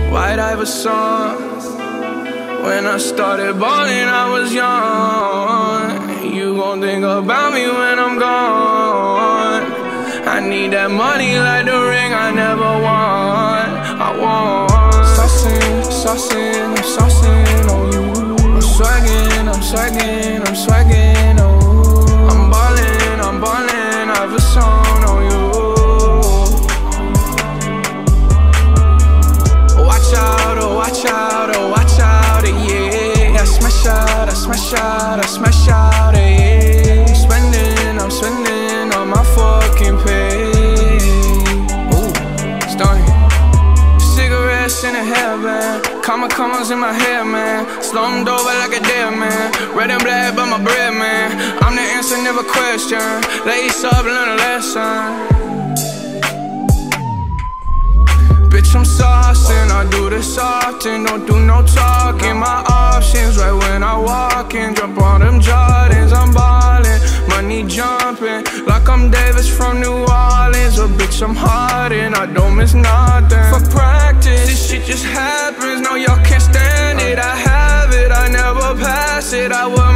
White Iverson. When I started ballin', I was young. You gon' think about me when I'm gone. I need that money like the ring I never won. I want saucin', saucin', I'm saucin' on you. I'm swaggin', I'm swaggin', I'm swaggin', oh. I'm ballin', Iverson on you. Watch out, oh watch out, oh watch out, yeah. I smash out, I smash out, I smash out, yeah. I'm spending on my fucking pay. Ooh, stunning. Cigarettes in the hairband, commas in my hair, man. Slumped over like a dead man. Red and black by my bread, man. I'm the answer, never question. Lace up, learn a lesson. Bitch, I'm saucin', I do this often. Don't do no talking, my options right when I walk in. Jump on them Jordans, I'm ballin'. Money jumping, like I'm Davis from New Orleans. Or bitch, I'm hardin', I don't miss nothing. For practice, this shit just happens, no y'all can't stand it. I have it, I never pass it, I will